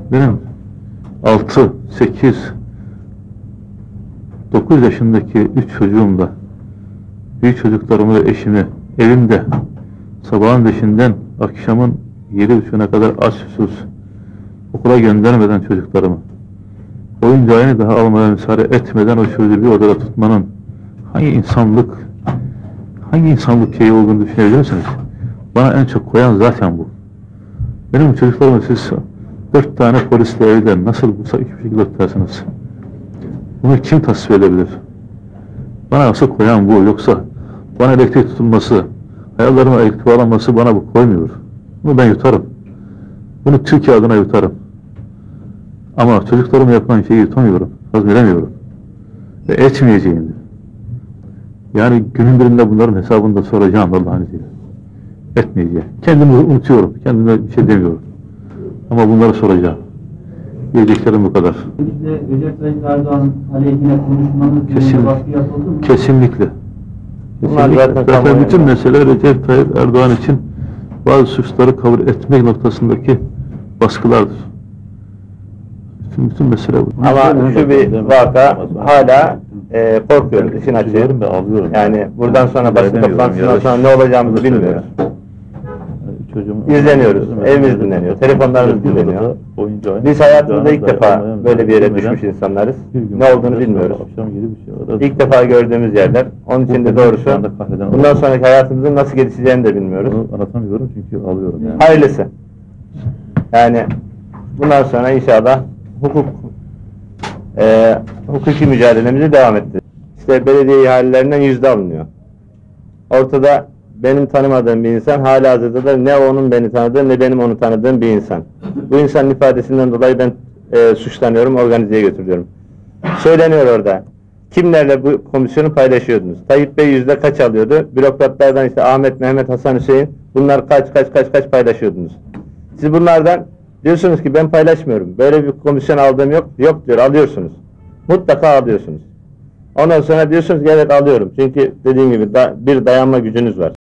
Benim 6, 8, 9 yaşındaki 3 çocuğumla, büyük çocuklarımı ve eşimi evimde sabahın 5'inden akşamın 7.30'una kadar aç susuz okula göndermeden çocuklarımı, oyuncağını daha almaya müsaade etmeden o çocuğu bir odada tutmanın hangi insanlık şeyi olduğunu düşünebilir misiniz? Bana en çok koyan zaten bu. Benim çocuklarımı siz 4 tane polisle evde nasıl bu şekilde tutarsınız? Bunu kim tasvip edebilir? Bana asıl koyan bu. Yoksa bana elektrik tutulması, hayallerime elektrik bağlanması bana bu koymuyor. Bunu ben yutarım. Bunu Türkiye adına yutarım. Ama çocuklarıma yapılan şeyi yutamıyorum, hazmedemiyorum. Ve etmeyeceğim de. Yani günün birinde bunların hesabını da soracağım Allah'ın izniyle. Etmeyeceğim. Kendimi unutuyorum, kendime bir şey demiyorum. Ama bunları soracağım. Diyeceklerim bu kadar. Recep Tayyip Erdoğan aleyhine konuşmanız baskı yapıldı mı? Kesinlikle. Zaten bütün mesele Recep Tayyip Erdoğan için bazı suçları kabul etmek noktasındaki baskılardır. Bütün mesele bu. Ama şu bir vaka hala korkuyoruz işin açığı. Yani buradan sonra basın toplantısından sonra ne olacağımızı bilmiyoruz. İzleniyoruz, evimiz dinleniyor, telefonlarımız dinleniyor. Biz hayatımızda ilk defa böyle bir yere düşmüş insanlarız. Ne olduğunu bilmiyoruz. İlk defa gördüğümüz yerler. Onun için de doğrusu bundan sonraki hayatımızın nasıl gelişeceğini de bilmiyoruz. Anlatamıyorum çünkü alıyorum yani. Hayırlısı. Yani bundan sonra inşallah hukuki mücadelemizi devam ettireceğiz. İşte belediye ihalelerinden yüzde alınıyor. Ortada benim tanımadığım bir insan, halihazırda da ne onun beni tanıdığı ne benim onu tanıdığım bir insan. Bu insanın ifadesinden dolayı ben suçlanıyorum, organizeye götürüyorum. Söyleniyor orada. Kimlerle bu komisyonu paylaşıyordunuz? Tayyip Bey yüzde kaç alıyordu? Bürokratlardan işte Ahmet, Mehmet, Hasan, Hüseyin, bunlar kaç paylaşıyordunuz? Siz bunlardan diyorsunuz ki ben paylaşmıyorum. Böyle bir komisyon aldığım yok. Yok diyor, alıyorsunuz. Mutlaka alıyorsunuz. Ondan sonra diyorsunuz ki evet alıyorum. Çünkü dediğim gibi bir dayanma gücünüz var.